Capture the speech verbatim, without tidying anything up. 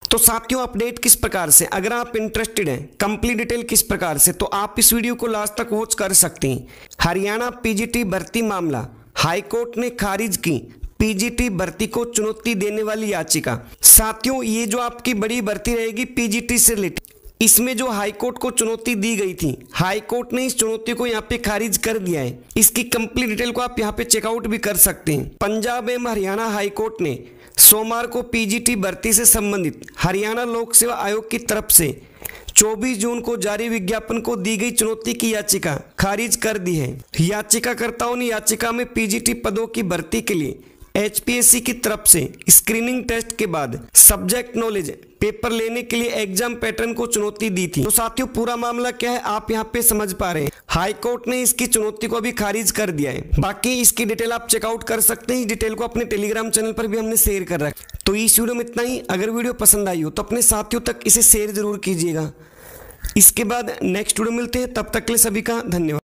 तो साथियों अपडेट किस प्रकार से, अगर आप इंटरेस्टेड हैं कंप्लीट डिटेल किस प्रकार से, तो आप इस वीडियो को लास्ट तक वॉच कर सकते हैं। हरियाणा पीजीटी भर्ती मामला, हाईकोर्ट ने खारिज की पीजीटी भर्ती को चुनौती देने वाली याचिका। साथियों ये जो आपकी बड़ी भर्ती रहेगी पीजीटी से रिलेटेड, इसमें जो हाईकोर्ट को चुनौती दी गई थी, हाईकोर्ट ने इस चुनौती को यहाँ पे खारिज कर दिया है। इसकी कंप्लीट डिटेल को आप यहाँ पे चेकआउट भी कर सकते हैं। पंजाब एवं हरियाणा हाईकोर्ट ने सोमवार को पीजीटी भर्ती से संबंधित हरियाणा लोक सेवा आयोग की तरफ से चौबीस जून को जारी विज्ञापन को दी गई चुनौती की याचिका खारिज कर दी है। याचिकाकर्ताओं ने याचिका में पीजीटी पदों की भर्ती के लिए एचपीएससी की तरफ से स्क्रीनिंग टेस्ट के बाद सब्जेक्ट नॉलेज पेपर लेने के लिए एग्जाम पैटर्न को चुनौती दी थी। तो साथियों पूरा मामला क्या है आप यहाँ पे समझ पा रहे हैं। हाई कोर्ट ने इसकी चुनौती को अभी खारिज कर दिया है। बाकी इसकी डिटेल आप चेकआउट कर सकते हैं। इस डिटेल को अपने टेलीग्राम चैनल पर भी हमने शेयर कर रखा है। तो इस वीडियो में इतना ही। अगर वीडियो पसंद आई हो तो अपने साथियों तक इसे शेयर जरूर कीजिएगा। इसके बाद नेक्स्ट वीडियो मिलते हैं, तब तक के लिए सभी का धन्यवाद।